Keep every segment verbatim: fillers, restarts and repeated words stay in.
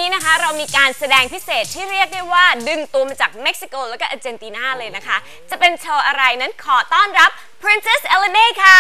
นะคะเรามีการแสดงพิเศษที่เรียกได้ว่าดึงตัวมาจากเม็กซิโกแล้วก็อาร์เจนตินาเลยนะคะจะเป็นโชว์อะไรนั้นขอต้อนรับ Princess Elena ค่ะ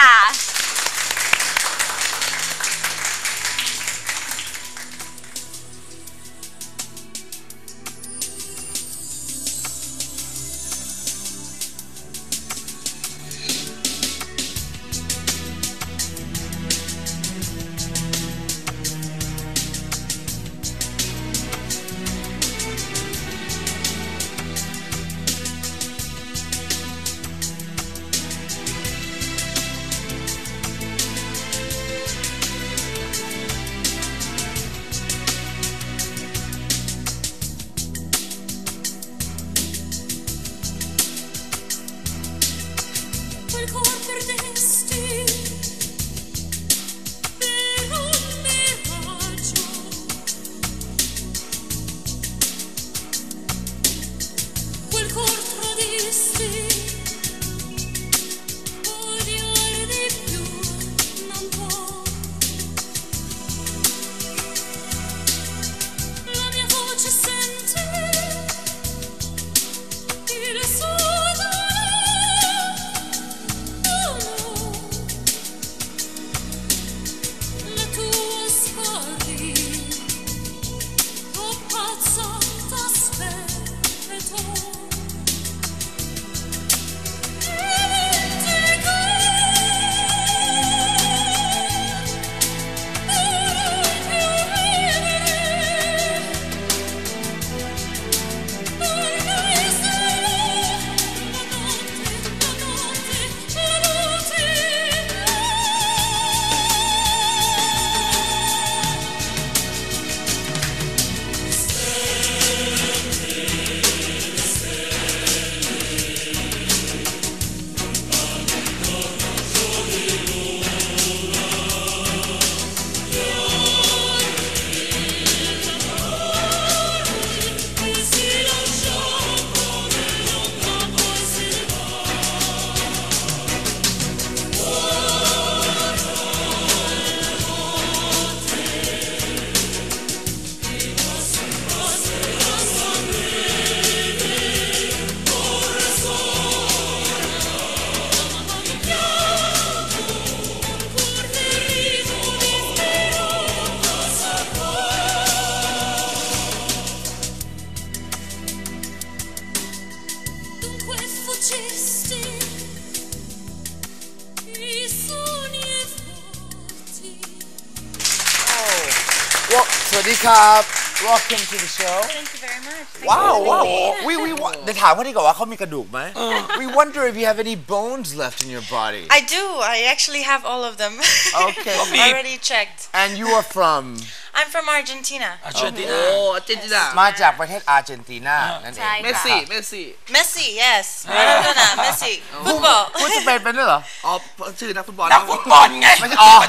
Well, สวัสดีครับ Welcome to the show. Thank you very much. Wow, wow. We we เดี๋ยวถามเขาดีกว่าว่าเขามีกระดูกไหม We wonder if you have any bones left in your body. I do. I actually have all of them. Okay. Already checked. And you are from? I'm from Argentina. Argentina. Oh, Argentina. มาจากประเทศอาร์เจนตินานั่นเอง Messi, Messi. Messi, yes. Maradona, Messi. Football. พูดสเปนเป็นด้วยเหรออ๋อชื่อนักฟุตบอลนักฟุตบอลไงไม่ใช่อ๋อ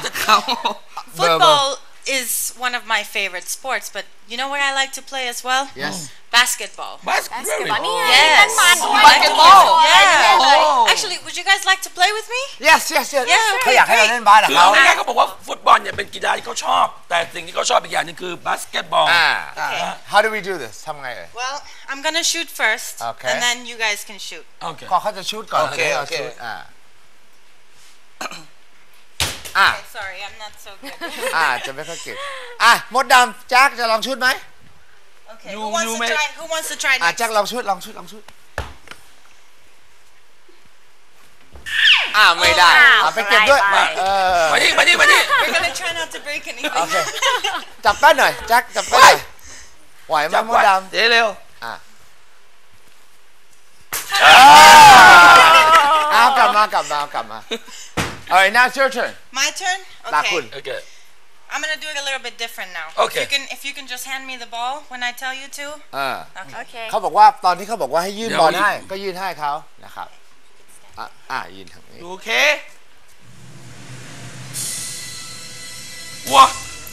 Football is one of my favorite sports, but you know what I like to play as well? Yes. Basketball. Basketball นี่ไง Yes. นั่นมันด้วย Basketball. Yeah. Actually, would you guys like to play with me? Yes, yes, yes. Yeah, okay, เขาอยากให้เรา great. เล่นบาสเหรอคือเขาเอาง่ายๆเขาบอกว่าฟุตบอลเนี่ยเป็นกีฬาที่เขาชอบ แต่สิ่งที่เขาชอบอีกอย่างหนึงคือบาสเกตบอลอ่า Okay. How do we do this ทำไงเอ่ย Well, I'm gonna shoot first, Okay. and then you guys can shoot. โอเคก่อนเขาจะชูตก่อนโอเคแล้วโอเคราชูตอ่าอ่า Okay, sorry, I'm not so good. อ่าจะไม่ค่อยเก่งอ่ะมดดำแจ็คจะลองชูตไหม Okay, You- who wants you to may- try? Who wants to try อ่ะ next? แจ็คลองชูตลองชูตลองชูตอ่าไม่ได้อ้าวอ่ะไปเก็บด้วยไปเออมานี่มานี่มานี่ We're gonna try not to break anything. โอเคจับแป้นหน่อยแจ็คจับแป้นหน่อยไหวไหมจับมไว้ดดเจ๊เร็วำอ่ะเอากลับมากลับมาเอากลับมา alright now it's your turn My turn? ตาคุณ Okay. โอเค I'm gonna do it a little bit different now. Okay. If you can, if you can just hand me the ball when I tell you to. อ่าโอเคเขาบอกว่าตอนที่เขาบอกว่าให้ยื่นเดี๋ยวบอลให้ก็ยื่นให้เขานะครับอ่ะอ่ะยื่นทางนี้โอเคว้า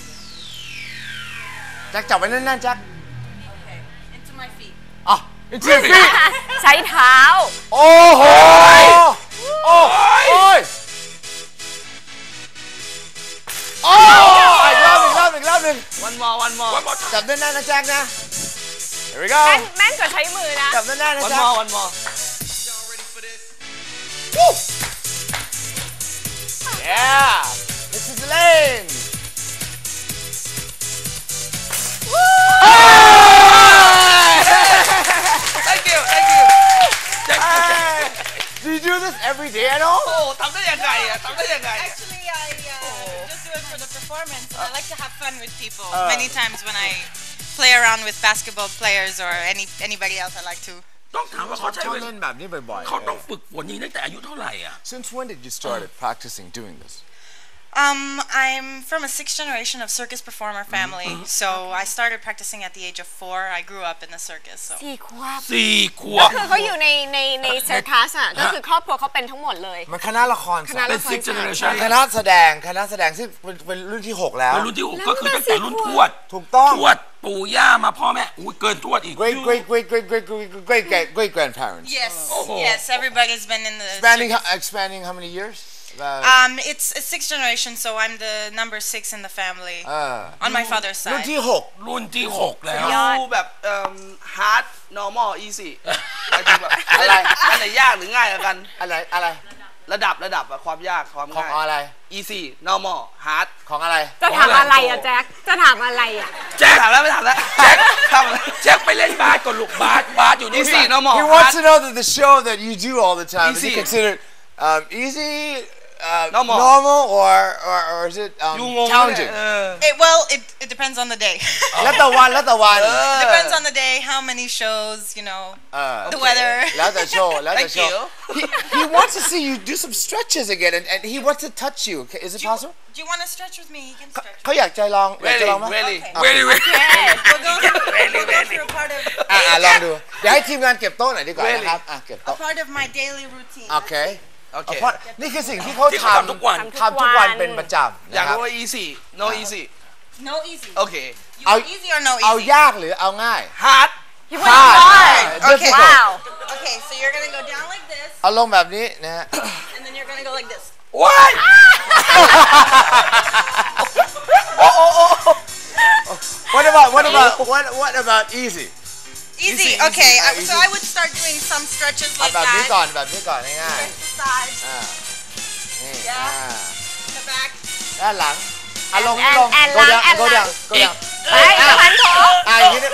แจ็คจับไว้แน่นๆแจ็ค Okay. Into my feet. อ๋อ into your feet ใช้เท้าโอ้โหโอ้โอ้ยโอ้อีกรอบอีกรอบอีกรอบหนึ่งนึง one more one more ว่าบอลจับด้านหน้านะแจ็คนะ Here we go แม่นแม่นกว่าใช้มือนะจับด้านหน้านะ one แจ็ค more one more Yeah this is the lane thank you thank you แจ็ค Hey, do you do this every day at all โอ้ทำได้ยังไงอ่ะทำได้ยังไง Actually, I uh, just do it for the performance. And I like to have fun with people. Uh. Many times when I play around with basketball players or any anybody else, I like to. ต้องถามว่าเขาใช้ชอบเวลาเล่นแบบนี้บ่อยเขาต้องฝึกฝนนี้ตั้งแต่อายุเท่าไหร่อ่ะ Since when did you started practicing doing this Um, I'm from a sixth generation of circus performer family, so I started practicing at the age of four. I grew up in the circus, so. สี่ขวบสี่ขวก็บคือเขาอยู่ในในในเซอร์คัสอ่ะก็คือครอบครัวเขาเป็นทั้งหมดเลยมันคณะละครคณะเป็ละนคร six ศาสตร์ generation คณะแสดงคณะแสดงที่เป็นเป็นรุ่นที่หกแล้วเป็นรุ่นที่หกก็คือตั้งแต่รุ่นทวดถูกต้องทวดปู่ย่ามาพ่อแม่อุ้ยเกินทวดอีก great great great great great great great great great grandparents Yes, Oh. yes, everybody's been in the. expanding circus. expanding how many years About- Um, it's a sixth generation, so I'm the number six in the family อ่า on my father's รุ่น side. ที่หกรุ่นที่หกแล้วยอดดูแบบเอ่อ hard normal easy หมายถึงแบบอะไรอันไหนยากหรือง่ายกว่ากันอะไรอะไรระดับระดับอะความยากความของง่ายอะไร easy normal hard ของอะไรจะถามอะไรอ่ะแจ็คจะถามอะไรอ่ะแจ็คไม่ถามแล้วไม่ถามแล้วแจ็คทำอะไรแจ็คไปเล่นบาสก่อนลูกบาสบาสอยู่นู่น easy normal He wants hard to know that the show that you do all the time is Easy. it considered um, easy uh, Normal. normal or, or or is it um, ยูงงเลย challenging เออ It, well, it, it depends on the day. แล้วแต่วันแล้วแต่วัน It depends on the day, how many shows, you know, เออ the weather. แล้วแต่โชว์แล้วแต่ Thank โชว์ you. he, he wants to see you do some stretches again and, and he wants to touch you Okay, is it Do you, possible do you want to stretch with me? You can stretch. เขาอยากใจลองอยากจะ really ลองไหม really Okay. เวลี่เว We'll go through, we'll go through a part of อ่ะอ่ะลองดูเดี๋ยวให้ทีมงานเก็บโต๊ะหน่อยดีกว่า Really? นะครับอ่ะเก็บ a โต๊ะ part of my daily routine. โอเคโอเคเพราะนี่คือสิ่งที่เขาที่เขาทำทำทุกวันทำทุกวันเป็นประจำอยากนะครับรู้ว่า easy no easy No easy. โอเค You I'll- want easy or no เอา easy? ยากหรือเอาง่าย hard You went hard Okay. Wow Okay, so you're gonna go down like this, เอาลงแบบนี้นะฮะ and then you're gonna go like this. ว้าย What about what about what what about easy Easy. Easy, Okay, easy, I, uh, so easy. I would start doing some stretches เอา like แบบนี้ that. ก่อนแบบนี้ก่อนง่าย Stretch the sides, ๆอ่านี่ Yeah. อ่า the back. ด้านหลังอ่ะลงแอนลงแอน go หลัง down แอน go หลัง down go down เฮ้ยพันโถอ่ะอย่างนี้เนี่ย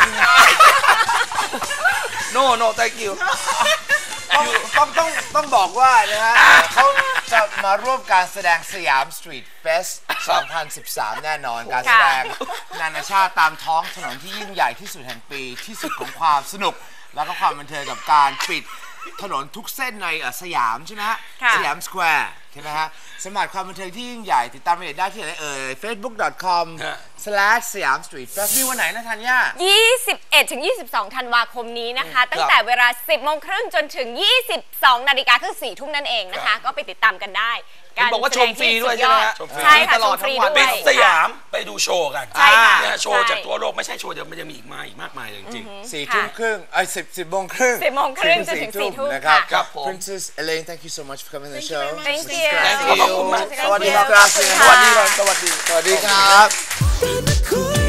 no no thank you ต้องต้องต้องต้องบอกว่านะฮะเขาจะมาร่วมการแสดงสยามสตรีทเฟสสองพันสิบสามแน่นอนการแสดงนานาชาติตามท้องถนนที่ยิ่งใหญ่ที่สุดแห่งปีที่สุดของความสนุก แล้วก็ความบันเทิงกับการปิดถนนทุกเส้นในเอ่อสยามใช่ไหมฮะค่ะสยามสแควร์ใช่ไหมฮะสมัครความบันเทิงที่ยิ่งใหญ่ติดตามรายละเอียดได้ที่ไหนเอ่ย facebook dot com ฮะ slash สยามสตรีทเฟสมีวันไหนนะธัญญายี่สิบเอ็ดถึงยี่สิบสองธันวาคมนี้นะคะ ตั้งแต่เวลา สิบโมงครึ่งจนถึง ยี่สิบสองนาฬิกาคือสี่ทุ่มนั่นเองนะคะ ก็ไปติดตามกันได้เห็นบอกว่าชมฟรีด้วยใช่ไหมฮะชมฟรีใช่ค่ะตลชอมดฟรีทั้งวันด้วปิยดสยามไปดูโชว์กันใช่ค่ะเนี่ยโชว์ใช่จากทั่วโลกไม่ใช่โชว์เดียวมันจะมีอีกมาอีกมากมายเลยจริงๆสี่ทุ่มครึ่งไอ้สิบสิบโมงครึ่งสิบโมงครึ่งจนถึงสี่ทุ่มนะครับค่ะครับผม Princess Elaine thank you so much for coming to the show Thank you Thank you สวัสดีครับขอบคุณสค่ะวัสดีครับสวัสดีสวัสดีครับ in the cool